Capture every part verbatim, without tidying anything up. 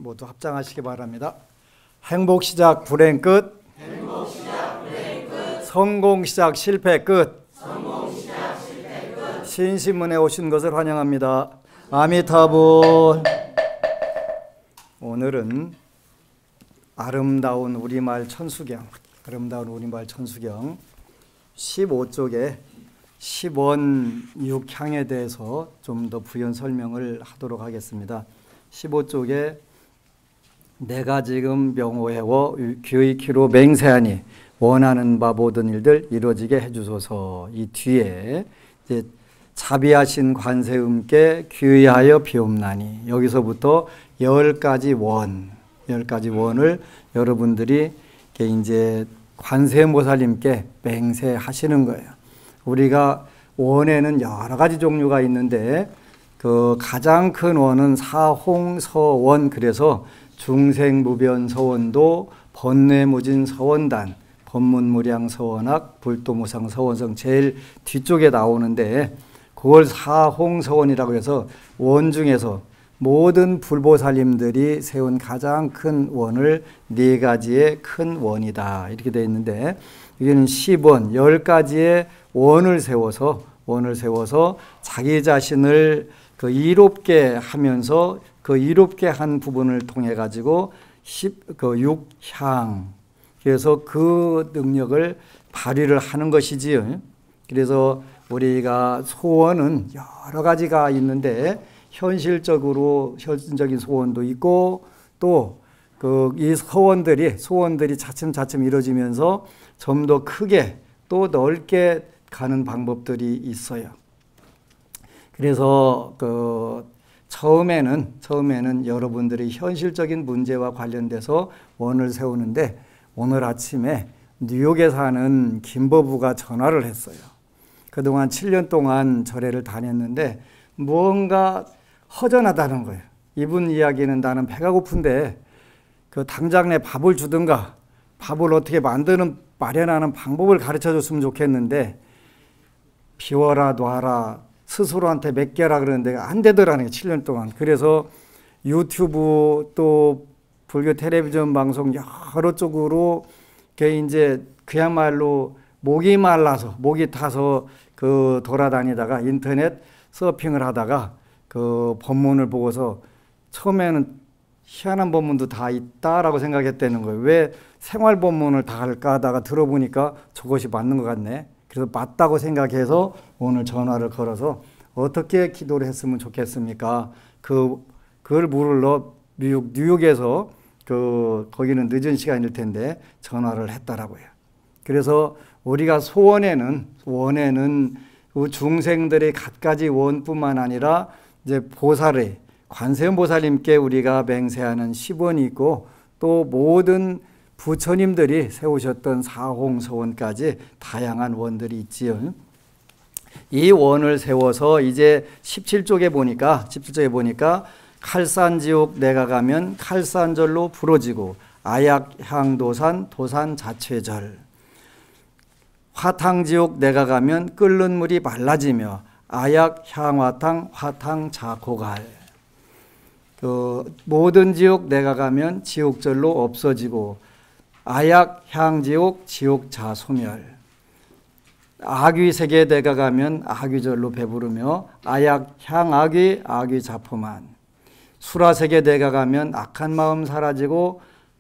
모두 합장하시기 바랍니다. 행복 시작 불행 끝. 행복 시작 불행 끝. 성공 시작 실패 끝. 성공 시작 실패 끝. 신신문에 오신 것을 환영합니다. 아미타불. 오늘은 아름다운 우리말 천수경, 아름다운 우리말 천수경 십오 쪽에 십원육향에 대해서 좀 더 부연 설명을 하도록 하겠습니다. 십오 쪽에 내가 지금 명호해워 귀의키로 맹세하니 원하는 바 모든 일들 이루어지게 해주소서. 이 뒤에 이제 자비하신 관세음께 귀의하여 비옵나니, 여기서부터 열 가지 원, 열 가지 원을 여러분들이 이제 관세음보살님께 맹세하시는 거예요. 우리가 원에는 여러 가지 종류가 있는데 그 가장 큰 원은 사홍서원, 그래서 중생무변서원도, 번뇌무진서원단, 법문무량서원학, 불도무상서원성 제일 뒤쪽에 나오는데 그걸 사홍서원이라고 해서 원 중에서 모든 불보살님들이 세운 가장 큰 원을 네 가지의 큰 원이다, 이렇게 되어 있는데, 여기는 십원, 열 가지의 원을 세워서 원을 세워서 자기 자신을 그 이롭게 하면서 그 이롭게 한 부분을 통해 가지고 십, 그 육향, 그래서 그 능력을 발휘를 하는 것이지요. 그래서 우리가 소원은 여러 가지가 있는데 현실적으로 현실적인 소원도 있고 또 그 이 소원들이 소원들이 차츰차츰 이루어지면서 좀 더 크게 또 넓게 가는 방법들이 있어요. 그래서 그 처음에는 처음에는 여러분들이 현실적인 문제와 관련돼서 원을 세우는데, 오늘 아침에 뉴욕에 사는 김버부가 전화를 했어요. 그동안 칠 년 동안 절에를 다녔는데 무언가 허전하다는 거예요. 이분 이야기는 나는 배가 고픈데 그 당장 내 밥을 주든가 밥을 어떻게 만드는 마련하는 방법을 가르쳐 줬으면 좋겠는데 비워라 놔라 스스로한테 맡겨라 그러는데 안 되더라는 게 칠 년 동안. 그래서 유튜브 또 불교 텔레비전 방송 여러 쪽으로 이제 그야말로 목이 말라서 목이 타서 그 돌아다니다가 인터넷 서핑을 하다가 그 법문을 보고서 처음에는 희한한 법문도 다 있다라고 생각했다는 거예요. 왜 생활 법문을 다 할까 하다가 들어보니까 저것이 맞는 것 같네. 그래서 맞다고 생각해서 오늘 전화를 걸어서 어떻게 기도를 했으면 좋겠습니까? 그, 그걸 물으러 뉴욕, 뉴욕에서 그, 거기는 늦은 시간일 텐데 전화를 했더라고요. 그래서 우리가 소원에는, 원에는 그 중생들의 갖가지 원뿐만 아니라 이제 보살의, 관세음 보살님께 우리가 맹세하는 십원이 있고 또 모든 부처님들이 세우셨던 사홍서원까지 다양한 원들이 있지요. 이 원을 세워서 이제 십칠 쪽에 보니까 십칠 쪽에 보니까 칼산지옥 내가 가면 칼산절로 부러지고 아약향도산 도산 자체절, 화탕지옥 내가 가면 끓는 물이 말라지며 아약향화탕 화탕 자고갈, 그 모든 지옥 내가 가면 지옥절로 없어지고 아약향지옥 지옥자소멸, 악귀세계 내가 가면 악귀절로 배부르며 아약향악귀 악귀자포만, 수라세계 내가 가면 악한 마음 사라지고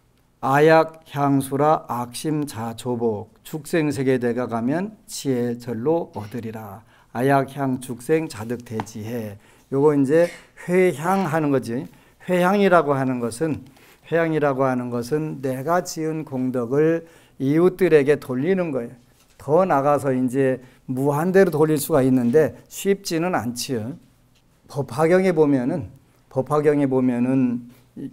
아약향수라 악심자조복, 죽생세계 내가 가면 지혜절로 얻으리라. 아약향 죽생 자득대지해. 요거 이제 회향하는 거지. 회향이라고 하는 것은 회향이라고 하는 것은 내가 지은 공덕을 이웃들에게 돌리는 거예요. 더 나가서 이제 무한대로 돌릴 수가 있는데 쉽지는 않지요. 법화경에 보면은 법화경에 보면은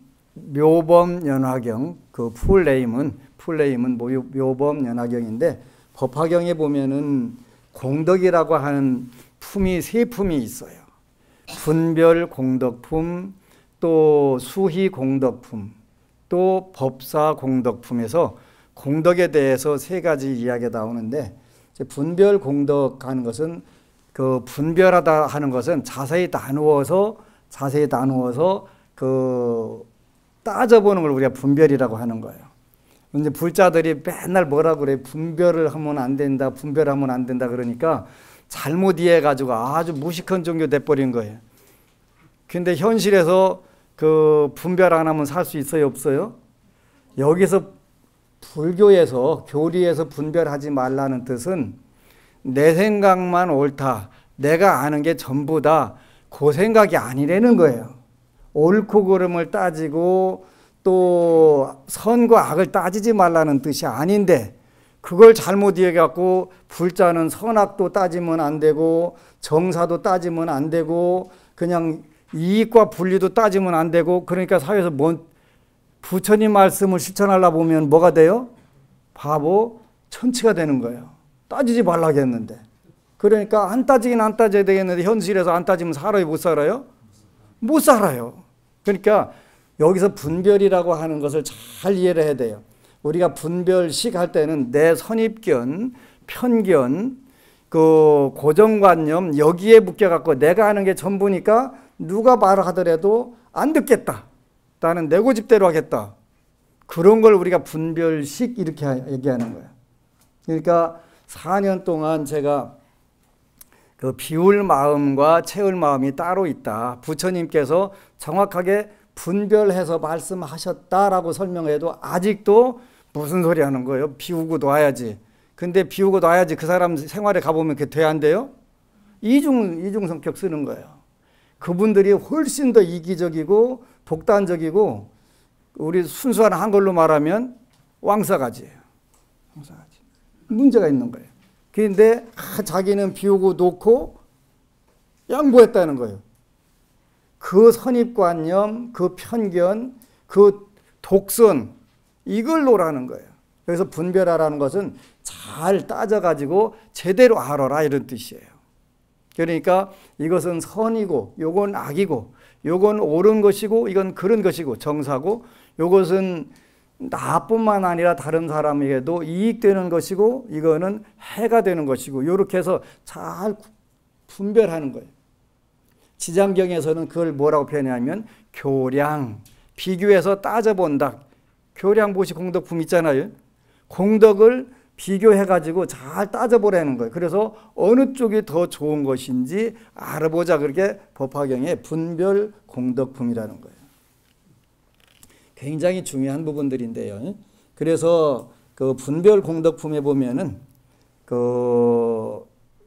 묘범연화경, 그 풀네임은 풀네임은 묘범연화경인데 법화경에 보면은 공덕이라고 하는 품이 세 품이 있어요. 분별 공덕품, 또 수희 공덕품, 또 법사 공덕품에서 공덕에 대해서 세 가지 이야기가 나오는데, 분별 공덕하는 것은 그 분별하다 하는 것은 자세히 나누어서 자세히 나누어서 그 따져보는 걸 우리가 분별이라고 하는 거예요. 근데 불자들이 맨날 뭐라 그래? 분별을 하면 안 된다, 분별하면 안 된다 그러니까 잘못 이해해가지고 아주 무식한 종교 돼버린 거예요. 근데 현실에서 그 분별 안 하면 살 수 있어요, 없어요? 여기서 불교에서, 교리에서 분별하지 말라는 뜻은 내 생각만 옳다, 내가 아는 게 전부다, 그 생각이 아니라는 거예요. 옳고 그름을 따지고 또 선과 악을 따지지 말라는 뜻이 아닌데 그걸 잘못 이해해갖고 불자는 선악도 따지면 안 되고 정사도 따지면 안 되고 그냥 이익과 분리도 따지면 안 되고 그러니까 사회에서 뭔 부처님 말씀을 실천하려 보면 뭐가 돼요? 바보, 천치가 되는 거예요. 따지지 말라겠는데. 그러니까 안 따지긴 안 따져야 되겠는데 현실에서 안 따지면 살아요, 못 살아요? 못 살아요. 그러니까 여기서 분별이라고 하는 것을 잘 이해를 해야 돼요. 우리가 분별식 할 때는 내 선입견, 편견, 그 고정관념 여기에 묶여갖고 내가 하는 게 전부니까 누가 말을 하더라도 안 듣겠다. 나는 내 고집대로 하겠다. 그런 걸 우리가 분별식 이렇게 얘기하는 거예요. 그러니까 사 년 동안 제가 그 비울 마음과 채울 마음이 따로 있다. 부처님께서 정확하게 분별해서 말씀하셨다라고 설명해도 아직도 무슨 소리 하는 거예요? 비우고 놔야지. 근데 비우고 놔야지 그 사람 생활에 가보면 그게 돼 안 돼요? 이중, 이중 성격 쓰는 거예요. 그분들이 훨씬 더 이기적이고 독단적이고 우리 순수한 한글로 말하면 왕싸가지예요. 왕싸가지. 문제가 있는 거예요. 그런데 아, 자기는 비우고 놓고 양보했다는 거예요. 그 선입관념, 그 편견, 그 독선 이걸 놓으라는 거예요. 그래서 분별하라는 것은 잘 따져가지고 제대로 알아라 이런 뜻이에요. 그러니까 이것은 선이고 요건 악이고 요건 옳은 것이고 이건 그런 것이고 정사고 요것은 나뿐만 아니라 다른 사람에게도 이익되는 것이고 이거는 해가 되는 것이고 이렇게 해서 잘 분별하는 거예요. 지장경에서는 그걸 뭐라고 표현하냐면 교량, 비교해서 따져본다. 교량 보시 공덕품 있잖아요. 공덕을 비교해가지고 잘 따져보라는 거예요. 그래서 어느 쪽이 더 좋은 것인지 알아보자. 그렇게 법화경에 분별 공덕품이라는 거예요. 굉장히 중요한 부분들인데요. 그래서 그 분별 공덕품에 보면은 그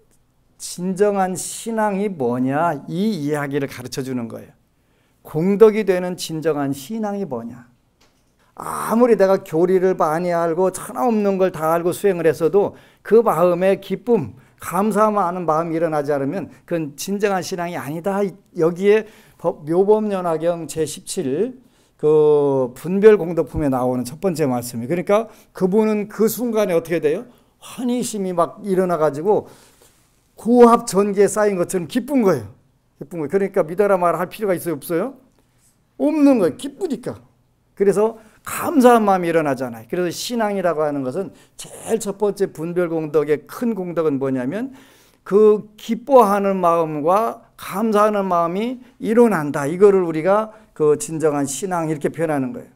진정한 신앙이 뭐냐 이 이야기를 가르쳐 주는 거예요. 공덕이 되는 진정한 신앙이 뭐냐. 아무리 내가 교리를 많이 알고 하나 없는 걸 다 알고 수행을 했어도 그 마음에 기쁨, 감사하는 마음이 일어나지 않으면 그건 진정한 신앙이 아니다. 여기에 묘법연화경 제십칠 그 분별 공덕품에 나오는 첫 번째 말씀이. 그러니까 그분은 그 순간에 어떻게 돼요? 환희심이 막 일어나가지고 고합 전기에 쌓인 것처럼 기쁜 거예요. 기쁜 거예요. 그러니까 믿어라 말아 할 필요가 있어요, 없어요? 없는 거예요. 기쁘니까. 그래서 감사한 마음이 일어나잖아요. 그래서 신앙이라고 하는 것은 제일 첫 번째 분별 공덕의 큰 공덕은 뭐냐면 그 기뻐하는 마음과 감사하는 마음이 일어난다. 이거를 우리가 그 진정한 신앙 이렇게 표현하는 거예요.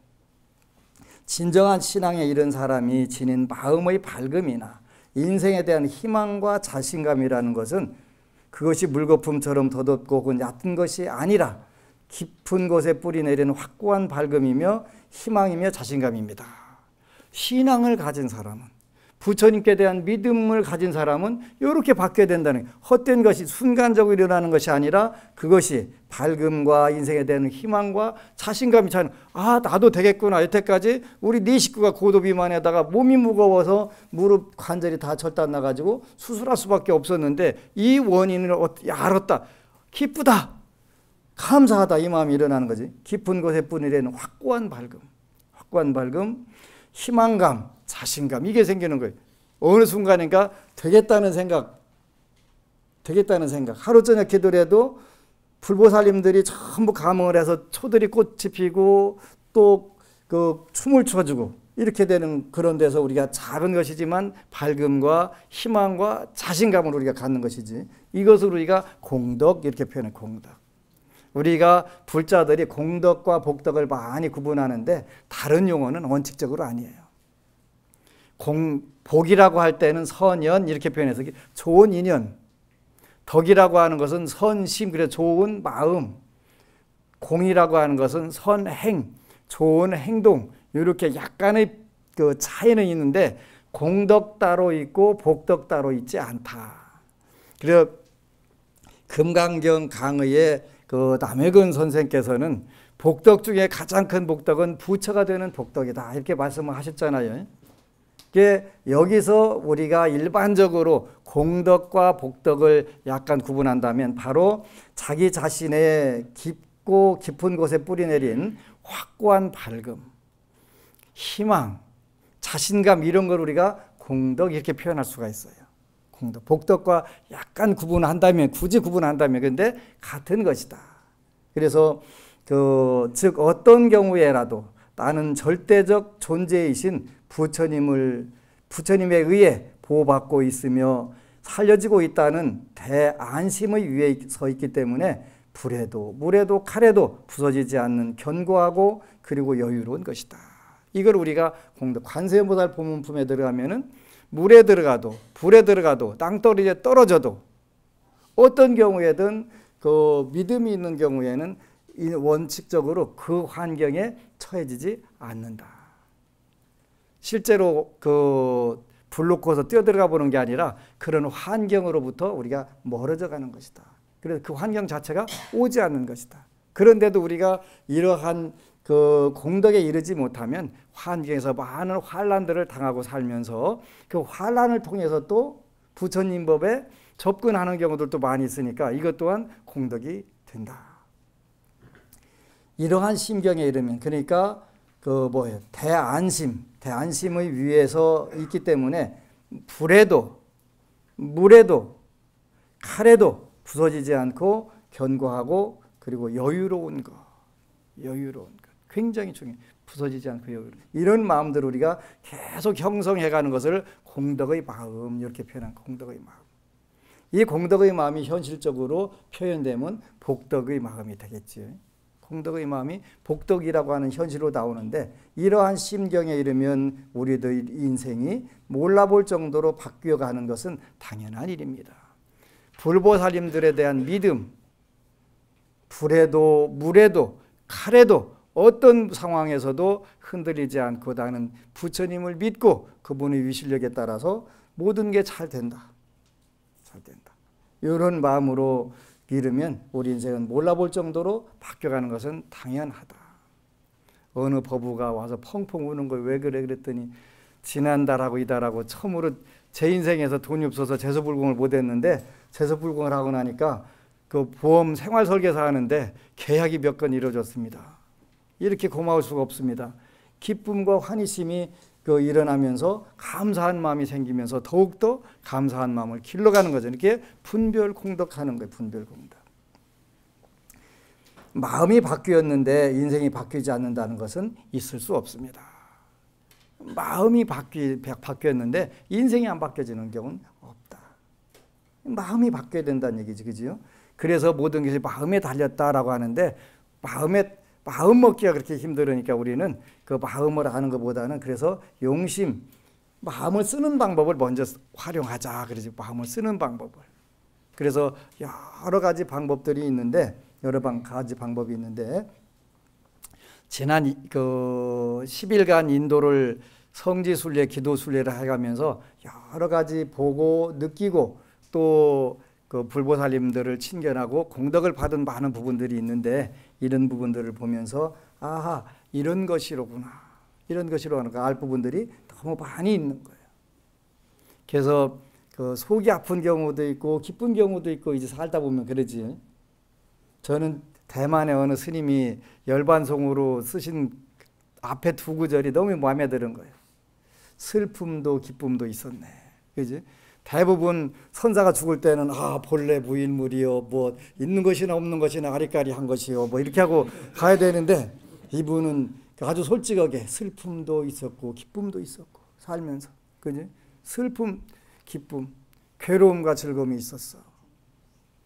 진정한 신앙에 이른 사람이 지닌 마음의 밝음이나 인생에 대한 희망과 자신감이라는 것은 그것이 물거품처럼 덧없고 혹은 얕은 것이 아니라 깊은 곳에 뿌리 내리는 확고한 밝음이며 희망이며 자신감입니다. 신앙을 가진 사람은, 부처님께 대한 믿음을 가진 사람은 이렇게 바뀌어야 된다는 거예요. 헛된 것이 순간적으로 일어나는 것이 아니라 그것이 밝음과 인생에 대한 희망과 자신감이 차는, 아 나도 되겠구나. 여태까지 우리 네 식구가 고도비만에다가 몸이 무거워서 무릎 관절이 다 절단 나가지고 수술할 수밖에 없었는데 이 원인을 알았다. 기쁘다. 감사하다. 이 마음이 일어나는 거지. 깊은 곳에 뿌리는 확고한 밝음, 확고한 밝음, 희망감, 자신감 이게 생기는 거예요. 어느 순간인가 되겠다는 생각, 되겠다는 생각. 하루 저녁 기도를 해도 불보살님들이 전부 감흥을 해서 초들이 꽃이 피고 또 그 춤을 춰주고 이렇게 되는 그런 데서 우리가 작은 것이지만 밝음과 희망과 자신감을 우리가 갖는 것이지. 이것을 우리가 공덕 이렇게 표현해. 공덕. 우리가 불자들이 공덕과 복덕을 많이 구분하는데 다른 용어는 원칙적으로 아니에요. 공, 복이라고 할 때는 선연 이렇게 표현해서 좋은 인연, 덕이라고 하는 것은 선심, 그래 좋은 마음, 공이라고 하는 것은 선행, 좋은 행동, 이렇게 약간의 그 차이는 있는데 공덕 따로 있고 복덕 따로 있지 않다. 그래서 금강경 강의의 그 남해근 선생께서는 복덕 중에 가장 큰 복덕은 부처가 되는 복덕이다 이렇게 말씀을 하셨잖아요. 여기서 우리가 일반적으로 공덕과 복덕을 약간 구분한다면 바로 자기 자신의 깊고 깊은 곳에 뿌리내린 확고한 밝음, 희망, 자신감 이런 걸 우리가 공덕 이렇게 표현할 수가 있어요. 공덕, 복덕과 약간 구분한다면, 굳이 구분한다면 근데 같은 것이다. 그래서 그 즉 어떤 경우에라도 나는 절대적 존재이신 부처님을 부처님에 의해 보호받고 있으며 살려지고 있다는 대안심의 위에 서 있기 때문에 불에도 물에도 칼에도 부서지지 않는 견고하고 그리고 여유로운 것이다. 이걸 우리가 공덕 관세음보살 법문품에 들어가면은 물에 들어가도 불에 들어가도 땅덩어리에 떨어져도 어떤 경우에든 그 믿음이 있는 경우에는 원칙적으로 그 환경에 처해지지 않는다. 실제로 그 불 놓고서 뛰어들어가 보는 게 아니라 그런 환경으로부터 우리가 멀어져 가는 것이다. 그래서 그 환경 자체가 오지 않는 것이다. 그런데도 우리가 이러한 그 공덕에 이르지 못하면 환경에서 많은 환란들을 당하고 살면서 그 환란을 통해서 또 부처님 법에 접근하는 경우들도 많이 있으니까 이것 또한 공덕이 된다. 이러한 심경에 이르면 그러니까 그 뭐예요? 대안심, 대안심의 위에서 있기 때문에 불에도 물에도 칼에도 부서지지 않고 견고하고 그리고 여유로운 것, 여유로운 것 굉장히 중요해요. 부서지지 않고 여유로운 이런 마음들을 우리가 계속 형성해가는 것을 공덕의 마음 이렇게 표현한 공덕의 마음. 이 공덕의 마음이 현실적으로 표현되면 복덕의 마음이 되겠지요. 공덕의 마음이 복덕이라고 하는 현실로 나오는데 이러한 심경에 이르면 우리들 인생이 몰라볼 정도로 바뀌어가는 것은 당연한 일입니다. 불보살님들에 대한 믿음, 불에도 물에도 칼에도 어떤 상황에서도 흔들리지 않고 나는 부처님을 믿고 그분의 위실력에 따라서 모든 게 잘 된다. 잘 된다. 이런 마음으로 이르면 우리 인생은 몰라볼 정도로 바뀌어가는 것은 당연하다. 어느 법우가 와서 펑펑 우는 걸 왜 그래 그랬더니 지난달하고 이달하고 처음으로 제 인생에서 돈이 없어서 재소불공을 못했는데 재소불공을 하고 나니까 그 보험 생활설계사 하는데 계약이 몇 건 이루어졌습니다. 이렇게 고마울 수가 없습니다. 기쁨과 환희심이 그 일어나면서 감사한 마음이 생기면서 더욱더 감사한 마음을 길러가는 거죠. 이렇게 분별 공덕하는 거예요. 분별 공덕. 마음이 바뀌었는데 인생이 바뀌지 않는다는 것은 있을 수 없습니다. 마음이 바뀌, 바뀌었는데 인생이 안 바뀌어지는 경우는 없다. 마음이 바뀌어야 된다는 얘기지, 그죠? 그래서 모든 것이 마음에 달렸다라고 하는데 마음에 마음 먹기가 그렇게 힘들으니까 우리는 그 마음을 아는 것보다는 그래서 용심, 마음을 쓰는 방법을 먼저 활용하자. 그러지 마음을 쓰는 방법을. 그래서 여러 가지 방법들이 있는데 여러 가지 방법이 있는데 지난 그 십 일간 인도를 성지순례, 기도순례를 해가면서 여러 가지 보고 느끼고 또 그 불보살님들을 친견하고 공덕을 받은 많은 부분들이 있는데 이런 부분들을 보면서 아하 이런 것이로구나 이런 것이로구나 알 부분들이 너무 많이 있는 거예요. 그래서 그 속이 아픈 경우도 있고 기쁜 경우도 있고 이제 살다 보면 그러지. 저는 대만의 어느 스님이 열반송으로 쓰신 앞에 두 구절이 너무 마음에 드는 거예요. 슬픔도 기쁨도 있었네. 그지? 대부분 선사가 죽을 때는 아 본래 무일물이요 뭐 있는 것이나 없는 것이나 아리까리한 것이요 뭐 이렇게 하고 가야 되는데 이분은 아주 솔직하게 슬픔도 있었고 기쁨도 있었고 살면서 그지? 슬픔, 기쁨, 괴로움과 즐거움이 있었어.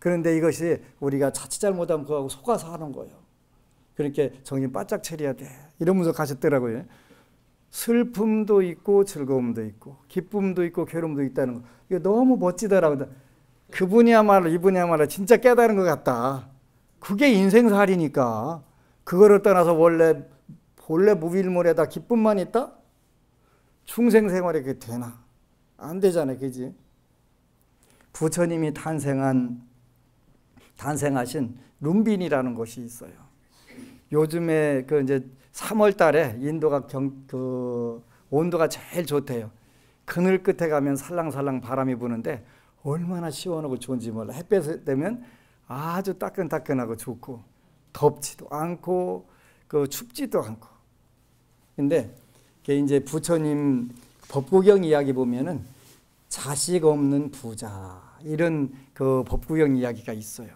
그런데 이것이 우리가 자칫 잘못하면 그거하고 속아서 하는 거예요. 그러니까 정신 바짝 차려야 돼. 이러면서 가셨더라고요. 슬픔도 있고 즐거움도 있고 기쁨도 있고 괴로움도 있다는 거. 이거 너무 멋지더라고요. 그분이야말로 이분이야말로 진짜 깨달은 것 같다. 그게 인생살이니까. 그거를 떠나서 원래 본래 무빌물에다 기쁨만 있다? 중생생활에 그게 되나? 안 되잖아요. 그지? 부처님이 탄생한 탄생하신 룸빈이라는 곳이 있어요. 요즘에 그 이제 삼월 달에 인도가 경, 그 온도가 제일 좋대요. 그늘 끝에 가면 살랑살랑 바람이 부는데 얼마나 시원하고 좋은지 몰라. 햇볕 되면 아주 따끈따끈하고 좋고 덥지도 않고 그 춥지도 않고. 근데 그게 이제 부처님 법구경 이야기 보면은 자식 없는 부자 이런 그 법구경 이야기가 있어요.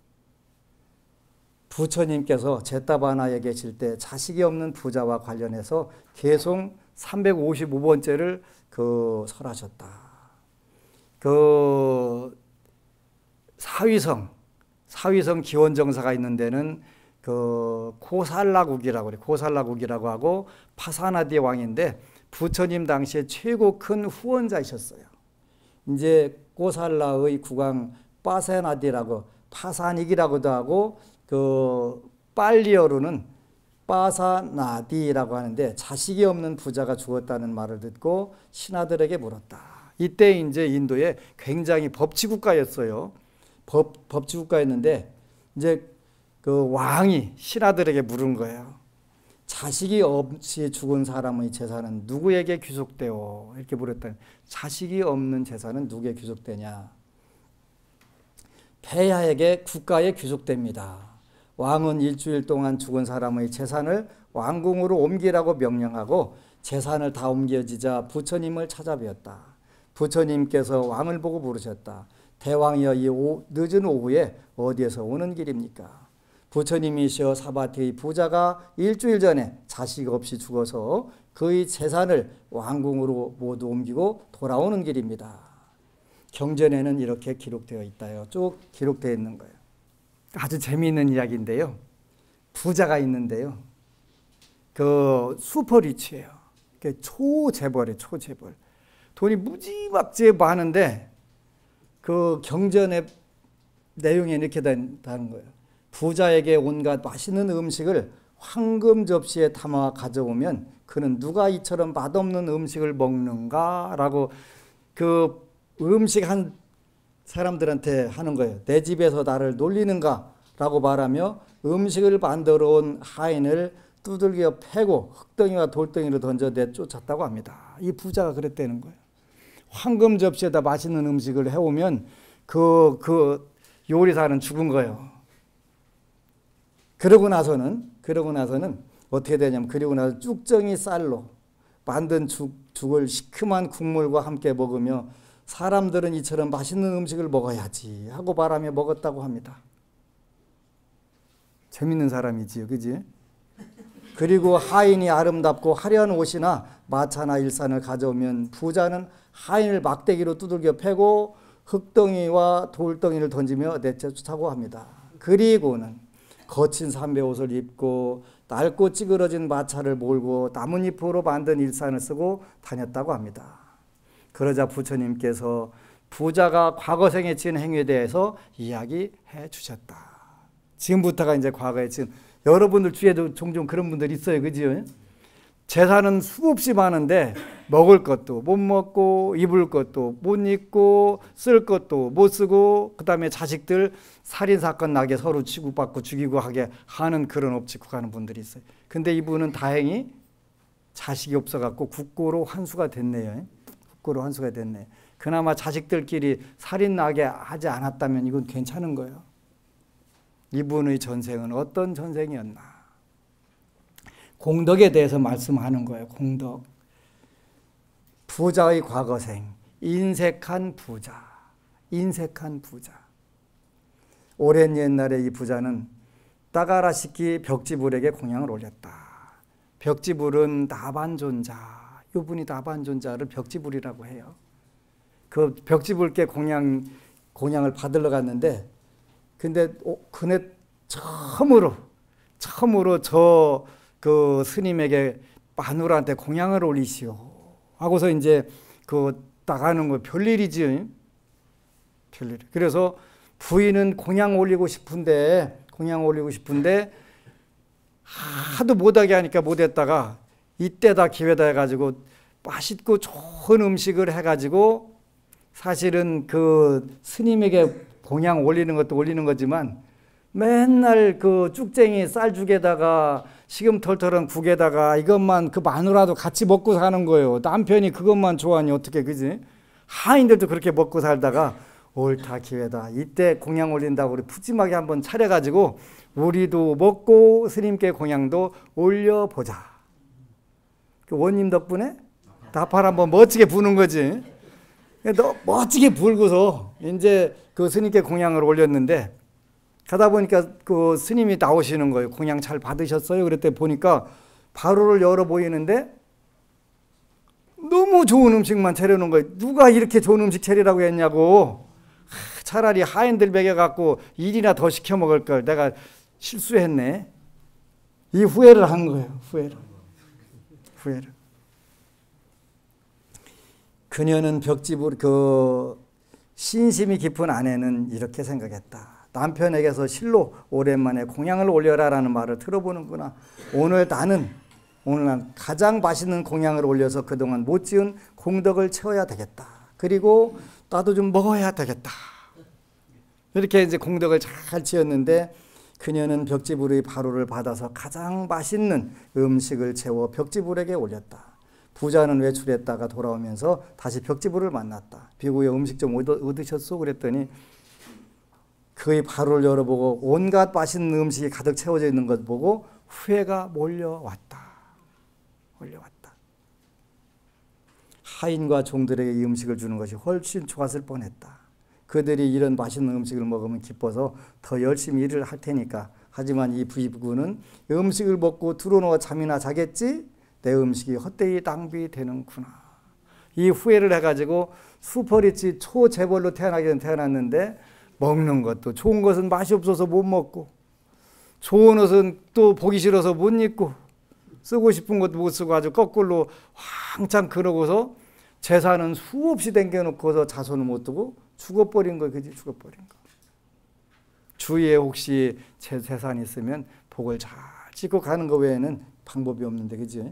부처님께서 제타바나에 계실 때 자식이 없는 부자와 관련해서 계속 삼백오십오 번째를 그 설하셨다. 그 사위성, 사위성 기원정사가 있는 데는 그 고살라국이라고 그래. 고살라국이라고 하고 파사나디 왕인데 부처님 당시에 최고 큰 후원자이셨어요. 이제 고살라의 국왕 파사나디라고 파사닉이라고도 하고 그 빨리어로는 파사나디라고 하는데 자식이 없는 부자가 죽었다는 말을 듣고 신하들에게 물었다. 이때 이제 인도에 굉장히 법치국가였어요. 법, 법치국가였는데 이제 그 왕이 신하들에게 물은 거예요. 자식이 없이 죽은 사람의 재산은 누구에게 귀속되오? 이렇게 물었다. 자식이 없는 재산은 누구에게 귀속되냐? 폐하에게 국가에 귀속됩니다. 왕은 일주일 동안 죽은 사람의 재산을 왕궁으로 옮기라고 명령하고 재산을 다 옮겨지자 부처님을 찾아뵈었다. 부처님께서 왕을 보고 물으셨다. 대왕이여, 이 오, 늦은 오후에 어디에서 오는 길입니까? 부처님이시여, 사바티의 부자가 일주일 전에 자식 없이 죽어서 그의 재산을 왕궁으로 모두 옮기고 돌아오는 길입니다. 경전에는 이렇게 기록되어 있다요. 쭉 기록되어 있는 거예요. 아주 재미있는 이야기인데요. 부자가 있는데요. 그 슈퍼리치예요. 초재벌이에요. 초재벌. 돈이 무지막지에 많은데 그 경전의 내용에 이렇게 다는 거예요. 부자에게 온갖 맛있는 음식을 황금 접시에 담아 가져오면 그는 누가 이처럼 맛없는 음식을 먹는가? 라고 그 음식 한 사람들한테 하는 거예요. 내 집에서 나를 놀리는가? 라고 말하며 음식을 만들어 온 하인을 두들겨 패고 흙덩이와 돌덩이로 던져 내쫓았다고 합니다. 이 부자가 그랬다는 거예요. 황금 접시에다 맛있는 음식을 해오면 그, 그 요리사는 죽은 거예요. 그러고 나서는, 그러고 나서는 어떻게 되냐면, 그리고 나서 쭉정이 쌀로 만든 죽, 죽을 시큼한 국물과 함께 먹으며 사람들은 이처럼 맛있는 음식을 먹어야지 하고 말하며 먹었다고 합니다. 재밌는 사람이지요, 그지? 그리고 하인이 아름답고 화려한 옷이나 마차나 일산을 가져오면 부자는 하인을 막대기로 두들겨 패고 흙덩이와 돌덩이를 던지며 내쫓았다고 합니다. 그리고는 거친 삼배 옷을 입고 낡고 찌그러진 마차를 몰고 나뭇잎으로 만든 일산을 쓰고 다녔다고 합니다. 그러자 부처님께서 부자가 과거생에 지은 행위에 대해서 이야기해 주셨다. 지금부터가 이제 과거에 지은, 여러분들 주위에도 종종 그런 분들 있어요. 그지요? 재산은 수없이 많은데 먹을 것도 못 먹고 입을 것도 못 입고 쓸 것도 못 쓰고, 그 다음에 자식들 살인사건 나게 서로 치고받고 죽이고 하게 하는 그런 업치고 가는 분들이 있어요. 근데 이분은 다행히 자식이 없어갖고 국고로 환수가 됐네요. 국고로 환수가 됐네. 그나마 자식들끼리 살인 나게 하지 않았다면 이건 괜찮은 거예요. 이분의 전생은 어떤 전생이었나? 공덕에 대해서 말씀하는 거예요. 공덕. 부자의 과거생, 인색한 부자, 인색한 부자. 오랜 옛날에 이 부자는 따가라시키 벽지불에게 공양을 올렸다. 벽지불은 나반존자, 이분이 나반존자를 벽지불이라고 해요. 그 벽지불께 공양, 공양을 받으러 갔는데 근데 그네 처음으로 처음으로 저 그 스님에게 마누라한테 공양을 올리시오 하고서 이제 그 나가는 거 별일이지. 별일. 그래서 부인은 공양 올리고 싶은데 공양 올리고 싶은데 하도 못하게 하니까 못했다가 이때다 기회다 해가지고 맛있고 좋은 음식을 해가지고 사실은 그 스님에게 공양 올리는 것도 올리는 거지만 맨날 그 쭉쟁이 쌀죽에다가 시금털털한 국에다가 이것만 그 마누라도 같이 먹고 사는 거예요. 남편이 그것만 좋아하니 어떻게 그지? 하인들도 그렇게 먹고 살다가 옳다 기회다. 이때 공양 올린다고 우리 푸짐하게 한번 차려가지고 우리도 먹고 스님께 공양도 올려보자. 그 원님 덕분에 나팔 한번 멋지게 부는 거지. 너 멋지게 불고서 이제 그 스님께 공양을 올렸는데 가다 보니까 그 스님이 나오시는 거예요. 공양 잘 받으셨어요? 그랬더니 보니까 바로를 열어 보이는데 너무 좋은 음식만 차려놓은 거예요. 누가 이렇게 좋은 음식 차리라고 했냐고. 차라리 하인들 먹여갖고 일이나 더 시켜 먹을 걸 내가 실수했네. 이 후회를 한 거예요. 후회를. 후회를. 그녀는 벽집으로 그 신심이 깊은 아내는 이렇게 생각했다. 남편에게서 실로 오랜만에 공양을 올려라라는 말을 들어보는구나. 오늘 나는 오늘 난 가장 맛있는 공양을 올려서 그동안 못 지은 공덕을 채워야 되겠다. 그리고 나도 좀 먹어야 되겠다. 이렇게 이제 공덕을 잘 지었는데 그녀는 벽지부르의 바로를 받아서 가장 맛있는 음식을 채워 벽지부르에게 올렸다. 부자는 외출했다가 돌아오면서 다시 벽지부를 만났다. 비구에 음식 좀 얻으셨소? 그랬더니 그의 바로를 열어보고 온갖 맛있는 음식이 가득 채워져 있는 것 보고 후회가 몰려왔다. 몰려왔다. 하인과 종들에게 이 음식을 주는 것이 훨씬 좋았을 뻔했다. 그들이 이런 맛있는 음식을 먹으면 기뻐서 더 열심히 일을 할 테니까. 하지만 이 비구는 음식을 먹고 들어누워 잠이나 자겠지? 내 음식이 헛되이 낭비되는구나. 이 후회를 해가지고 수퍼리치 초재벌로 태어나긴 태어났는데 먹는 것도 좋은 것은 맛이 없어서 못 먹고 좋은 옷은 또 보기 싫어서 못 입고 쓰고 싶은 것도 못 쓰고 아주 거꾸로 왕창 그러고서 재산은 수없이 댕겨놓고서 자손을 못 두고 죽어버린 거, 그지? 죽어버린 거. 주위에 혹시 제 재산이 있으면 복을 잘 짓고 가는 거 외에는 방법이 없는데, 그지?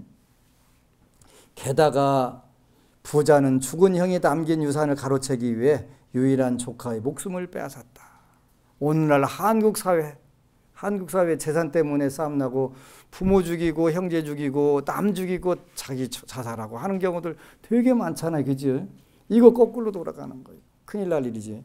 게다가 부자는 죽은 형이 남긴 유산을 가로채기 위해 유일한 조카의 목숨을 빼앗았다. 오늘날 한국 사회, 한국 사회 재산 때문에 싸움 나고 부모 죽이고 형제 죽이고 남 죽이고 자기 자살하고 하는 경우들 되게 많잖아요, 그지? 이거 거꾸로 돌아가는 거예요. 큰일 날 일이지.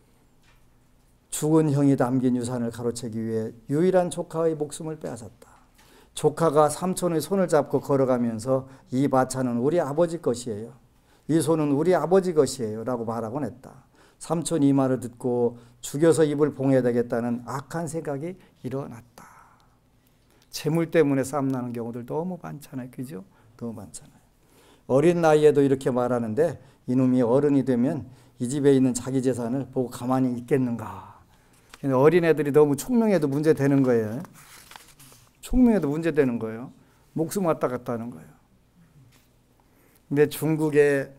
죽은 형이 남긴 유산을 가로채기 위해 유일한 조카의 목숨을 빼앗았다. 조카가 삼촌의 손을 잡고 걸어가면서 이 마차는 우리 아버지 것이에요. 이 손은 우리 아버지 것이에요. 라고 말하곤 했다. 삼촌이 이 말을 듣고 죽여서 입을 봉해야 되겠다는 악한 생각이 일어났다. 재물 때문에 싸움 나는 경우들 너무 많잖아요. 그죠? 너무 많잖아요. 어린 나이에도 이렇게 말하는데 이놈이 어른이 되면 이 집에 있는 자기 재산을 보고 가만히 있겠는가. 어린애들이 너무 총명해도 문제 되는 거예요. 총명해도 문제 되는 거예요. 목숨 왔다 갔다 하는 거예요. 근데 중국에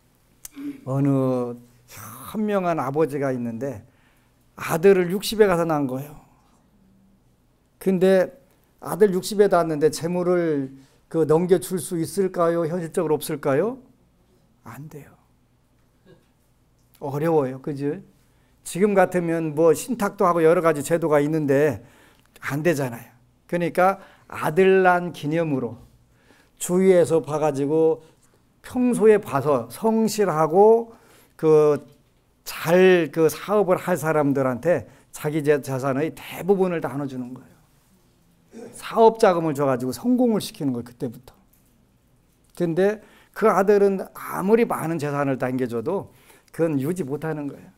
어느 현명한 아버지가 있는데 아들을 육십에 가서 낳은 거예요. 근데 아들 육십에 낳았는데 재물을 그 넘겨줄 수 있을까요? 현실적으로 없을까요? 안 돼요. 어려워요. 그지? 지금 같으면 뭐 신탁도 하고 여러 가지 제도가 있는데 안 되잖아요. 그러니까 아들 난 기념으로 주위에서 봐가지고 평소에 봐서 성실하고 그 잘 그 사업을 할 사람들한테 자기 재산의 대부분을 나눠주는 거예요. 사업 자금을 줘가지고 성공을 시키는 거예요. 그때부터. 근데 그 아들은 아무리 많은 재산을 당겨줘도 그건 유지 못하는 거예요.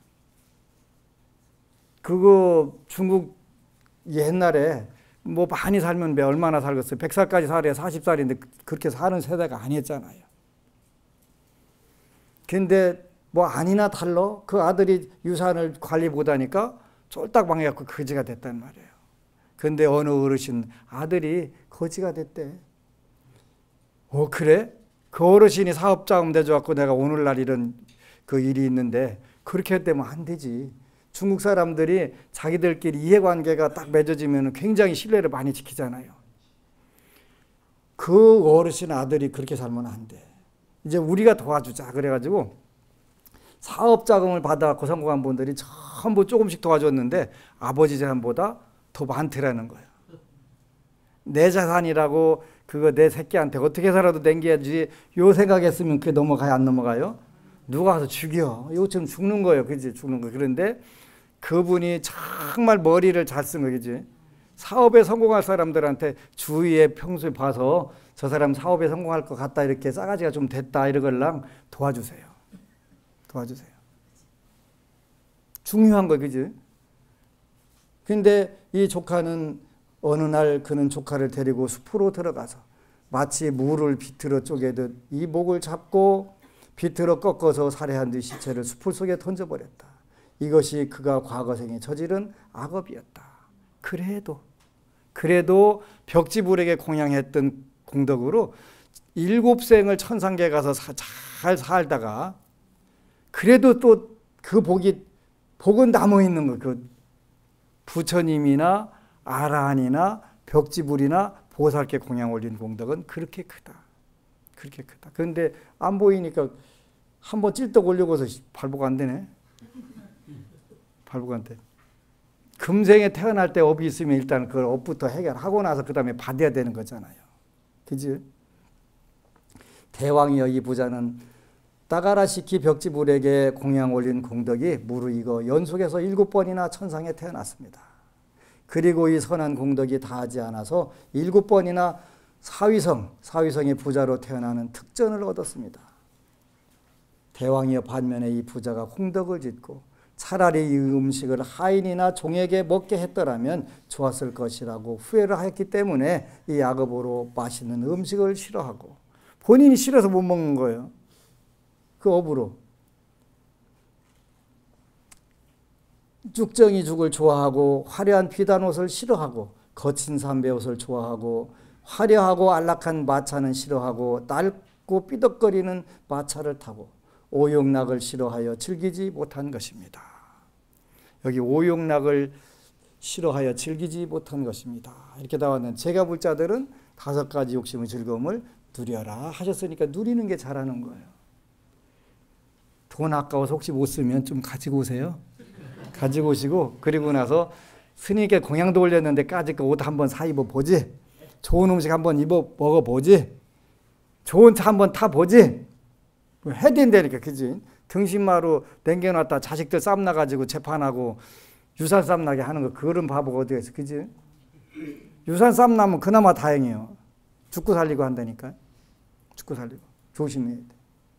그거 중국 옛날에 뭐 많이 살면 얼마나 살겠어요. 백 살까지 살아야 사십 살인데 그렇게 사는 세대가 아니었잖아요. 근데 뭐 아니나 달러 그 아들이 유산을 관리 못하니까 쫄딱 망해갖고 거지가 됐단 말이에요. 근데 어느 어르신 아들이 거지가 됐대. 어 그래? 그 어르신이 사업자금 대줘갖고 내가 오늘날 이런 그 일이 있는데 그렇게 되면 안 되지. 중국 사람들이 자기들끼리 이해관계가 딱 맺어지면 굉장히 신뢰를 많이 지키잖아요. 그 어르신 아들이 그렇게 살면 안 돼. 이제 우리가 도와주자 그래가지고 사업자금을 받아갖고 성공한 분들이 전부 조금씩 도와줬는데 아버지 재산보다 더 많더라는 거예요. 내 자산이라고 그거 내 새끼한테 어떻게 살아도 남겨야지 요 생각했으면 그게 넘어가요 안 넘어가요? 누가 와서 죽여. 요즘 죽는 거예요. 그지? 죽는 거. 그런데 그분이 정말 머리를 잘 쓴 거지. 사업에 성공할 사람들한테 주위에 평소에 봐서 저 사람 사업에 성공할 것 같다 이렇게 싸가지가 좀 됐다 이러걸랑 도와주세요. 도와주세요. 중요한 거 그지? 근데 이 조카는 어느 날 그는 조카를 데리고 숲으로 들어가서 마치 물을 비틀어 쪼개듯 이 목을 잡고 비틀어 꺾어서 살해한 뒤 시체를 숲을 속에 던져버렸다. 이것이 그가 과거생에 저지른 악업이었다. 그래도 그래도 벽지불에게 공양했던 공덕으로 일곱 생을 천상계 가서 사, 잘 살다가 그래도 또 그 복이 복은 남아 있는 거. 그 부처님이나 아라한이나 벽지불이나 보살께 공양 올린 공덕은 그렇게 크다. 그렇게 크다. 그런데 안 보이니까 한번 찔떡 올려고서 발복 안 되네. 발복 안 돼. 금생에 태어날 때 업이 있으면 일단 그 업부터 해결하고 나서 그 다음에 받아야 되는 거잖아요. 그지? 대왕이여 이 부자는 따가라시키 벽지불에게 공양 올린 공덕이 무르익어 연속해서 일곱 번이나 천상에 태어났습니다. 그리고 이 선한 공덕이 다하지 않아서 일곱 번이나 사위성, 사위성의 부자로 태어나는 특전을 얻었습니다. 대왕이여 반면에 이 부자가 공덕을 짓고 차라리 이 음식을 하인이나 종에게 먹게 했더라면 좋았을 것이라고 후회를 했기 때문에 이 악업으로 맛있는 음식을 싫어하고 본인이 싫어서 못 먹는 거예요. 그 업으로. 쭉정이 죽을 좋아하고 화려한 비단 옷을 싫어하고 거친 삼배 옷을 좋아하고 화려하고 안락한 마차는 싫어하고 낡고 삐덕거리는 마차를 타고 오욕락을 싫어하여 즐기지 못한 것입니다. 여기 오욕락을 싫어하여 즐기지 못한 것입니다. 이렇게 나왔는데 제가 볼 자들은 다섯 가지 욕심의 즐거움을 누려라 하셨으니까 누리는 게 잘하는 거예요. 돈 아까워서 혹시 못 쓰면 좀 가지고 오세요. 가지고 오시고 그리고 나서 스님께 공양도 올렸는데 까짓 거 옷 한번 사 입어보지. 좋은 음식 한번 입어 먹어보지. 좋은 차 한번 타보지. 해야 된다니까 그지? 등신마루 남겨놨다 자식들 쌈 나가지고 재판하고 유산 쌈 나게 하는 거 그런 바보가 어디가 있어 그지? 유산 쌈 나면 그나마 다행이에요. 죽고 살리고 한다니까. 죽고 살리고 조심해야 돼.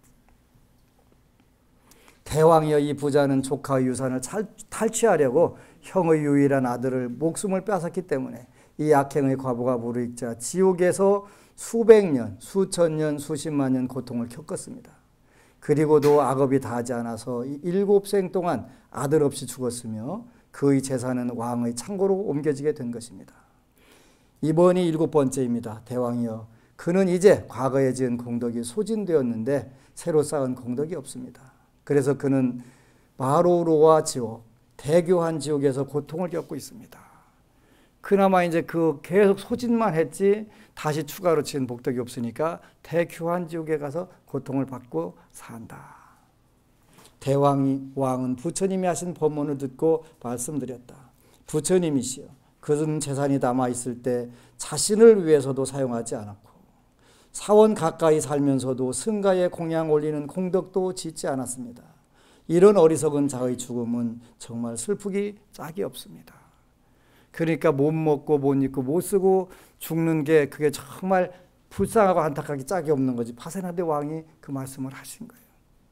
대왕이여 이 부자는 조카의 유산을 탈취하려고 형의 유일한 아들을 목숨을 뺏었기 때문에 이 악행의 과보가 무르익자 지옥에서 수백 년, 수천 년, 수십만 년 고통을 겪었습니다. 그리고도 악업이 다하지 않아서 일곱 생 동안 아들 없이 죽었으며 그의 재산은 왕의 창고로 옮겨지게 된 것입니다. 이번이 일곱 번째입니다. 대왕이여 그는 이제 과거에 지은 공덕이 소진되었는데 새로 쌓은 공덕이 없습니다. 그래서 그는 마로로와 지옥, 대교한 지옥에서 고통을 겪고 있습니다. 그나마 이제 그 계속 소진만 했지 다시 추가로 지은 복덕이 없으니까 대교한 지옥에 가서 고통을 받고 산다. 대왕이 왕은 부처님이 하신 법문을 듣고 말씀드렸다. 부처님이시여 그는 재산이 남아 있을 때 자신을 위해서도 사용하지 않았고 사원 가까이 살면서도 승가에 공양 올리는 공덕도 짓지 않았습니다. 이런 어리석은 자의 죽음은 정말 슬프기 짝이 없습니다. 그러니까 못 먹고 못 입고 못 쓰고 죽는 게 그게 정말 불쌍하고 안타깝게 짝이 없는 거지. 파세나데 왕이 그 말씀을 하신 거예요.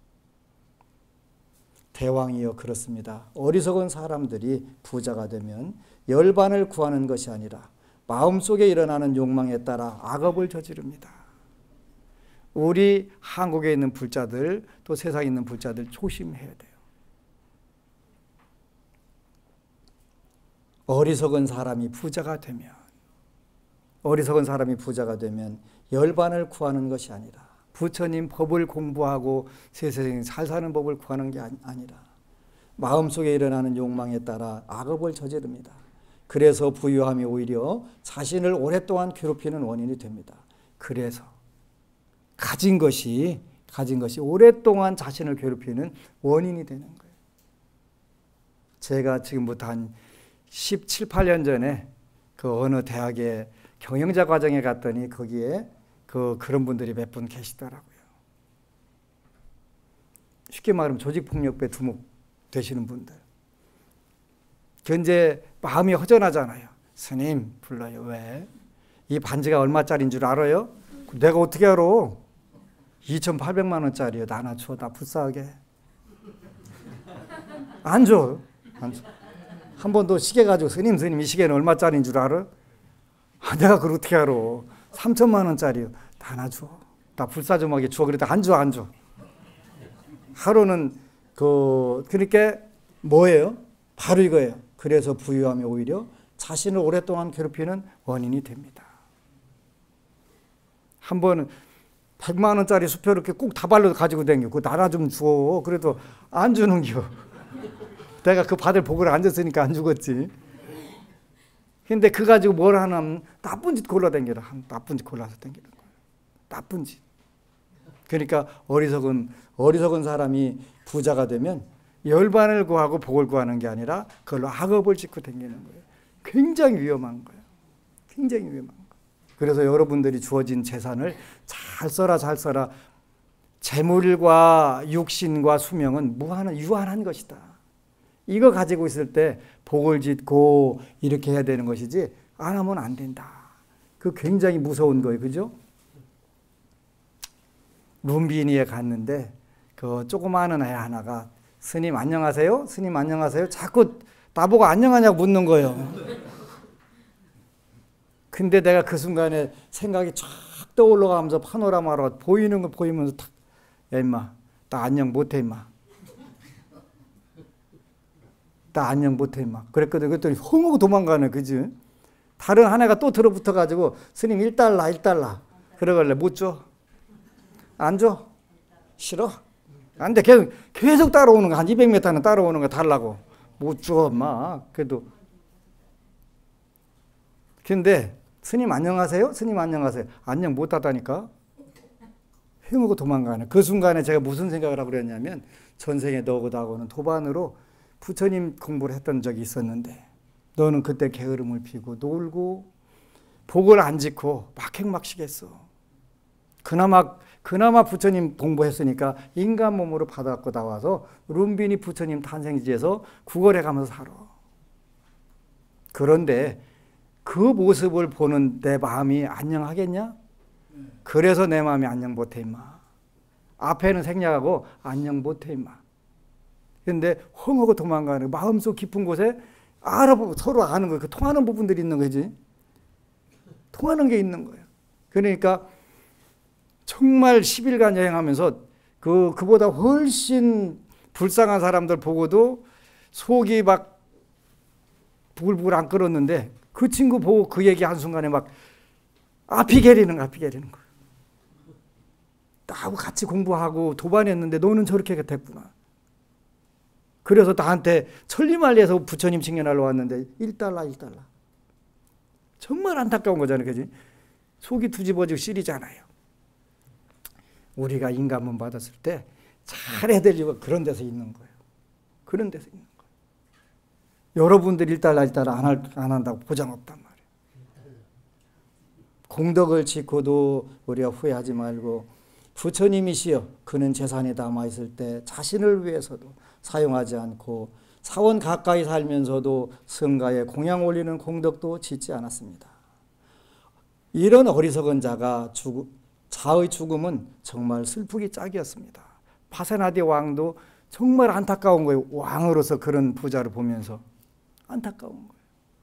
대왕이여 그렇습니다. 어리석은 사람들이 부자가 되면 열반을 구하는 것이 아니라 마음속에 일어나는 욕망에 따라 악업을 저지릅니다. 우리 한국에 있는 불자들 또 세상에 있는 불자들 조심해야 돼요. 어리석은 사람이 부자가 되면 어리석은 사람이 부자가 되면 열반을 구하는 것이 아니라 부처님 법을 공부하고 세상에 잘 사는 법을 구하는 게 아니라 마음속에 일어나는 욕망에 따라 악업을 저지릅니다. 그래서 부유함이 오히려 자신을 오랫동안 괴롭히는 원인이 됩니다. 그래서 가진 것이 가진 것이 오랫동안 자신을 괴롭히는 원인이 되는 거예요. 제가 지금부터 한 십칠, 팔 년 전에 그 어느 대학에 경영자 과정에 갔더니 거기에 그 그런 분들이 몇 분 계시더라고요. 쉽게 말하면 조직폭력배 두목 되시는 분들. 현재 마음이 허전하잖아요. 스님 불러요. 왜? 이 반지가 얼마짜리인 줄 알아요? 내가 어떻게 알아? 이천팔백만 원짜리요. 나 하나 줘. 나 불쌍하게. 안 줘. 안 줘. 한 번도 시계 가지고 스님 스님 이 시계는 얼마짜리인 줄 알아? 아, 내가 그걸 어떻게 알아? 삼천만 원짜리요. 나 하나 줘. 나 불사조하게 줘. 그래도 안 줘, 안 줘. 하루는 그 그러니까 뭐예요? 바로 이거예요. 그래서 부유함이 오히려 자신을 오랫동안 괴롭히는 원인이 됩니다. 한 번은 백만 원짜리 수표 이렇게 꼭 다발로 가지고 다녀. 그거 나라 좀 줘. 그래도 안 주는겨. 내가 그 받을 복을 안 줬으니까 안 죽었지. 근데 그 가지고 뭘 하냐면 나쁜 짓 골라 다니라. 나쁜 짓 골라서 다니는 거예요. 나쁜 짓. 그러니까 어리석은 어리석은 사람이 부자가 되면 열반을 구하고 복을 구하는 게 아니라 그걸로 악업을 짓고 다니는 거예요. 굉장히 위험한 거예요. 굉장히 위험한 거예요. 그래서 여러분들이 주어진 재산을 잘 써라 잘 써라. 재물과 육신과 수명은 무한한 유한한 것이다. 이거 가지고 있을 때 복을 짓고 이렇게 해야 되는 것이지 안 하면 안 된다. 그 굉장히 무서운 거예요. 그죠? 룸비니에 갔는데 그 조그마한 애 하나가 스님 안녕하세요? 스님 안녕하세요? 자꾸 나보고 안녕하냐고 묻는 거예요. 근데 내가 그 순간에 생각이 쫙 떠올라가면서 파노라마로 보이는 거 보이면서 탁, 야 임마 나 안녕 못해 임마. 나 안녕 못해 임마. 그랬거든. 그랬더니 헝하고 도망가네. 그지? 다른 한 애가 또 들어붙어가지고 스님 일 달러 일 달러 그러길래 못 줘. 안 줘? 싫어? 안 돼. 계속, 계속 따라오는 거. 한 이백 미터는 따라오는 거 달라고. 못 줘, 엄마. 그래도. 근데, 스님 안녕하세요? 스님 안녕하세요. 안녕 못 하다니까? 휘무고 도망가네. 그 순간에 제가 무슨 생각을 하고 그랬냐면, 전생에 너하고는 도반으로 부처님 공부를 했던 적이 있었는데, 너는 그때 게으름을 피고 놀고, 복을 안 짓고 막행막식했어. 그나마 그나마 부처님 공부했으니까 인간 몸으로 받아갖고 나와서 룸비니 부처님 탄생지에서 구걸해 가면서 살아. 그런데 그 모습을 보는 내 마음이 안녕하겠냐? 그래서 내 마음이 안녕 못해 임마. 앞에는 생략하고 안녕 못해 임마. 그런데 헝하고 도망가는 마음속 깊은 곳에 알아보고 서로 아는 거예요. 그 통하는 부분들이 있는 거지. 통하는 게 있는 거예요. 그러니까 정말 십 일간 여행하면서 그, 그보다 훨씬 불쌍한 사람들 보고도 속이 막 부글부글 안 끓었는데 그 친구 보고 그 얘기 한순간에 막 앞이 게리는 거야, 앞이 게리는 거야. 나하고 같이 공부하고 도반했는데 너는 저렇게 됐구나. 그래서 나한테 천리만리에서 부처님 칭찬하러 왔는데 일 달러, 일 달러. 정말 안타까운 거잖아요. 그지? 속이 뒤집어지고 시리잖아요. 우리가 인간문 받았을 때 잘해야 될 이유가 그런 데서 있는 거예요. 그런 데서 있는 거예요. 여러분들 일 달러 일 달러 안, 할, 안 한다고 보장 없단 말이에요. 공덕을 짓고도 우리가 후회하지 말고 부처님이시여 그는 재산이 남아있을 때 자신을 위해서도 사용하지 않고 사원 가까이 살면서도 성가에 공양 올리는 공덕도 짓지 않았습니다. 이런 어리석은 자가 죽 자의 죽음은 정말 슬프기 짝이었습니다. 파세나디 왕도 정말 안타까운 거예요. 왕으로서 그런 부자를 보면서 안타까운 거예요.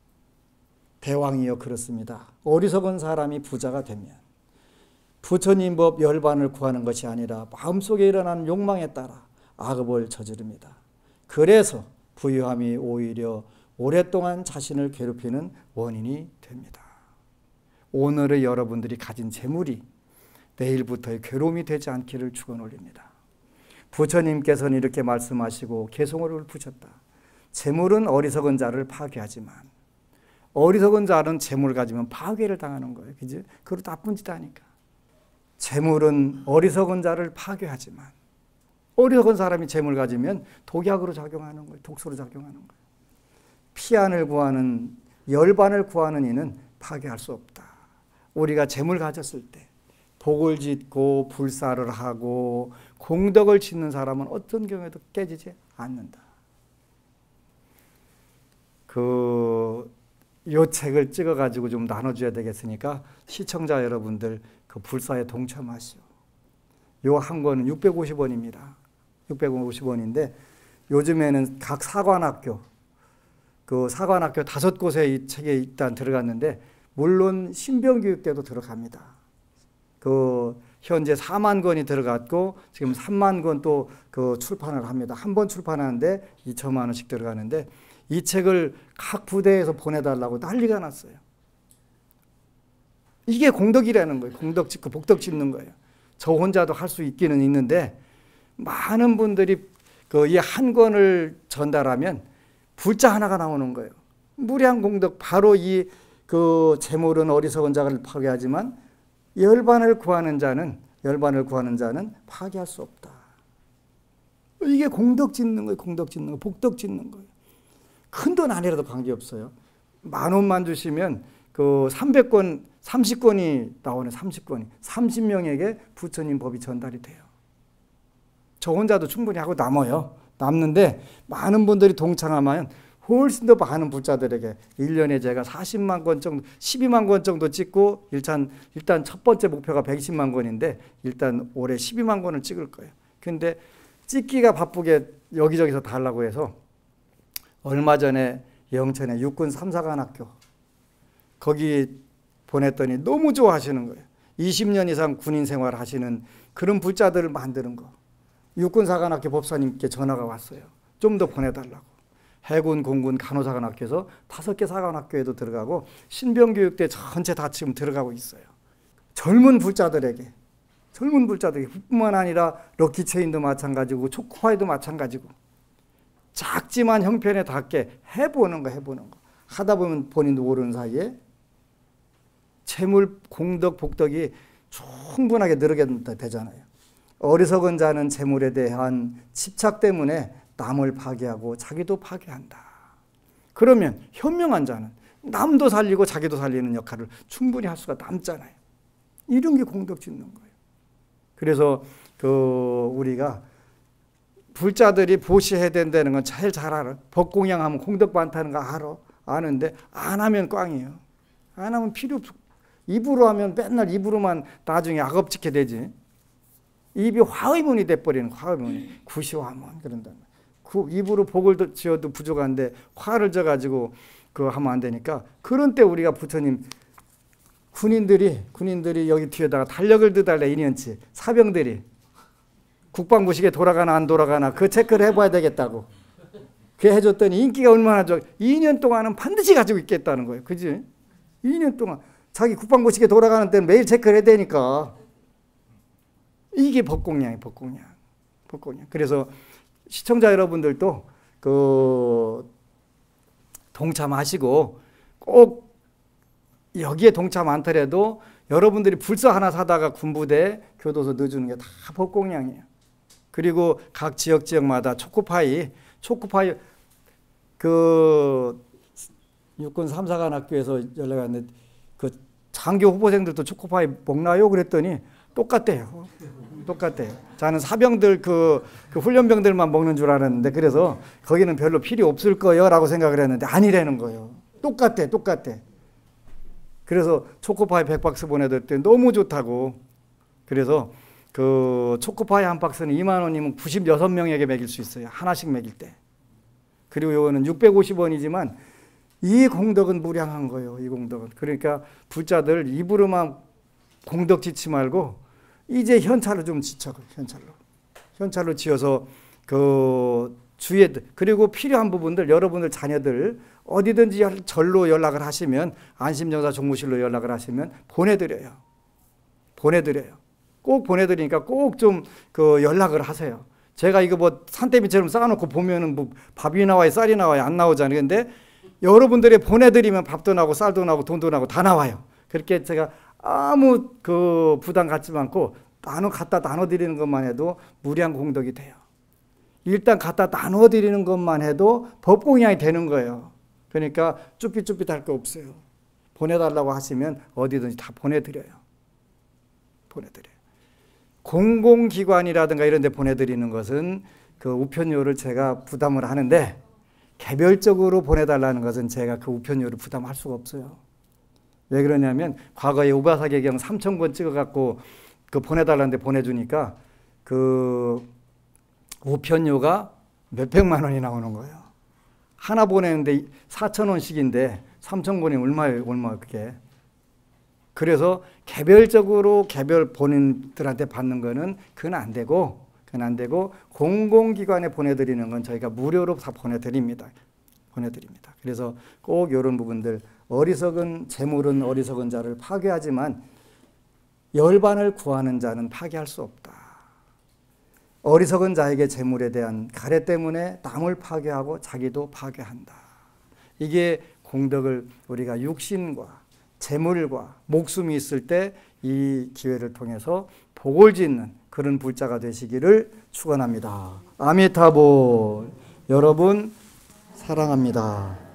대왕이여 그렇습니다. 어리석은 사람이 부자가 되면 부처님 법 열반을 구하는 것이 아니라 마음속에 일어나는 욕망에 따라 악업을 저지릅니다. 그래서 부유함이 오히려 오랫동안 자신을 괴롭히는 원인이 됩니다. 오늘의 여러분들이 가진 재물이 내일부터의 괴로움이 되지 않기를 축원올립니다. 부처님께서는 이렇게 말씀하시고 개송을 푸셨다. 재물은 어리석은 자를 파괴하지만 어리석은 자는 재물 가지면 파괴를 당하는 거예요. 그죠? 그것도 나쁜 짓 하니까. 재물은 어리석은 자를 파괴하지만 어리석은 사람이 재물 가지면 독약으로 작용하는 거예요. 독소로 작용하는 거예요. 피안을 구하는 열반을 구하는 이는 파괴할 수 없다. 우리가 재물 가졌을 때 복을 짓고 불사를 하고 공덕을 짓는 사람은 어떤 경우에도 깨지지 않는다. 그 요 책을 찍어가지고 좀 나눠줘야 되겠으니까 시청자 여러분들 그 불사에 동참하시오. 요 한 권은 육백오십 원입니다. 육백오십 원인데 요즘에는 각 사관학교 그 사관학교 다섯 곳에 이 책에 일단 들어갔는데 물론 신병교육대도 들어갑니다. 그 현재 사만 권이 들어갔고 지금 삼만 권 또 그 출판을 합니다. 한 번 출판하는데 이천만 원씩 들어가는데 이 책을 각 부대에서 보내달라고 난리가 났어요. 이게 공덕이라는 거예요. 공덕 짓고 복덕 짓는 거예요. 저 혼자도 할 수 있기는 있는데 많은 분들이 그 이 한 권을 전달하면 불자 하나가 나오는 거예요. 무량 공덕. 바로 이 그 재물은 어리석은 자를 파괴하지만 열반을 구하는 자는 열반을 구하는 자는 파괴할 수 없다. 이게 공덕 짓는 거예요. 공덕 짓는 거, 복덕 짓는 거예요. 큰 돈 아니라도 관계없어요. 만 원만 주시면 그 삼백 권, 삼십 권이 나오네. 삼십 권이. 삼십 명에게 부처님 법이 전달이 돼요. 저 혼자도 충분히 하고 남아요. 남는데 많은 분들이 동참하면 훨씬 더 많은 불자들에게 일 년에 제가 사십만 권 정도, 십이만 권 정도 찍고 일단, 일단 첫 번째 목표가 백이십만 권인데 일단 올해 십이만 권을 찍을 거예요. 근데 찍기가 바쁘게 여기저기서 달라고 해서 얼마 전에 영천에 육군 삼사관학교 거기 보냈더니 너무 좋아하시는 거예요. 이십 년 이상 군인 생활 하시는 그런 불자들을 만드는 거. 육군사관학교 법사님께 전화가 왔어요. 좀 더 보내달라고. 해군, 공군, 간호사관학교에서 다섯 개 사관학교에도 들어가고 신병교육대 전체 다 지금 들어가고 있어요. 젊은 불자들에게 젊은 불자들에게 뿐만 아니라 럭키체인도 마찬가지고 초코파이도 마찬가지고 작지만 형편에 닿게 해보는 거 해보는 거 하다 보면 본인도 모르는 사이에 재물, 공덕, 복덕이 충분하게 늘게 되잖아요. 어리석은 자는 재물에 대한 집착 때문에 남을 파괴하고 자기도 파괴한다. 그러면 현명한 자는 남도 살리고 자기도 살리는 역할을 충분히 할 수가 남잖아요. 이런 게 공덕 짓는 거예요. 그래서 그 우리가 불자들이 보시해야 된다는 건 제일 잘 알아. 법공양하면 공덕 많다는 거 알아. 아는데 안 하면 꽝이에요. 안 하면 필요 없어. 입으로 하면 맨날 입으로만 나중에 악업짓게 되지. 입이 화의문이 돼버리는 화의문이. 구시화문 그런다. 그 입으로 복을 지어도 부족한데 화를 져가지고 그거 하면 안 되니까 그런 때 우리가 부처님 군인들이 군인들이 여기 뒤에다가 달력을 드달래 이 년치 사병들이 국방부식에 돌아가나 안 돌아가나 그 체크를 해봐야 되겠다고 그 해줬더니 인기가 얼마나 좋아. 이 년 동안은 반드시 가지고 있겠다는 거예요. 그지? 이 년 동안 자기 국방부식에 돌아가는 때는 매일 체크를 해야 되니까 이게 법공양이에요. 법공양. 법공양. 그래서 시청자 여러분들도 그 동참하시고 꼭 여기에 동참 않더라도 여러분들이 불사 하나 사다가 군부대 교도소 넣어주는 게 다 법공양이에요. 그리고 각 지역 지역마다 초코파이, 초코파이 그 육군 삼사관학교에서 연락 왔는데 그 장교 후보생들도 초코파이 먹나요? 그랬더니 똑같대요. 똑같대요. 저는 사병들 그, 그 훈련병들만 먹는 줄 알았는데 그래서 거기는 별로 필요 없을 거예요 라고 생각을 했는데 아니라는 거예요. 똑같대, 똑같대. 그래서 초코파이 백 박스 보내드렸더니 너무 좋다고. 그래서 그 초코파이 한 박스는 이만 원이면 구십육 명에게 먹일 수 있어요. 하나씩 먹일 때. 그리고 이거는 육백오십 원이지만 이 공덕은 무량한 거예요. 이 공덕은. 그러니까 불자들 입으로만 공덕 짓지 말고 이제 현찰로 좀 지쳐. 현찰로. 현찰로 지어서 그 주위에 그리고 필요한 부분들 여러분들 자녀들 어디든지 열- 절로 연락을 하시면, 안심정사 종무실로 연락을 하시면 보내드려요. 보내드려요. 꼭 보내드리니까 꼭 좀 그 연락을 하세요. 제가 이거 뭐 산더미처럼 쌓아놓고 보면은 뭐 밥이 나와요, 쌀이 나와요, 안 나오잖아요. 근데 여러분들이 보내드리면 밥도 나고 쌀도 나고 돈도 나고 다 나와요. 그렇게 제가 아무 그 부담 갖지 않고 나눠 갖다 나눠드리는 것만 해도 무량 공덕이 돼요. 일단 갖다 나눠드리는 것만 해도 법공양이 되는 거예요. 그러니까 쭈삣쭈삣할 거 없어요. 보내달라고 하시면 어디든지 다 보내드려요. 보내드려요. 공공기관이라든가 이런 데 보내드리는 것은 그 우편료를 제가 부담을 하는데, 개별적으로 보내달라는 것은 제가 그 우편료를 부담할 수가 없어요. 왜 그러냐면 과거에 우가사계경 삼천 권 찍어갖고 그 보내달라는데 보내주니까 그 우편료가 몇백만 원이 나오는 거예요. 하나 보내는데 사천 원씩인데 삼천 권이 얼마예요? 얼마 그게. 그래서 개별적으로 개별 본인들한테 받는 거는 그건 안 되고, 그건 안 되고 공공기관에 보내드리는 건 저희가 무료로 다 보내드립니다. 보내드립니다. 그래서 꼭 이런 부분들, 어리석은 재물은 어리석은 자를 파괴하지만 열반을 구하는 자는 파괴할 수 없다. 어리석은 자에게 재물에 대한 가래 때문에 남을 파괴하고 자기도 파괴한다. 이게 공덕을 우리가 육신과 재물과 목숨이 있을 때 이 기회를 통해서 복을 짓는 그런 불자가 되시기를 축원합니다. 아미타보. 여러분 사랑합니다.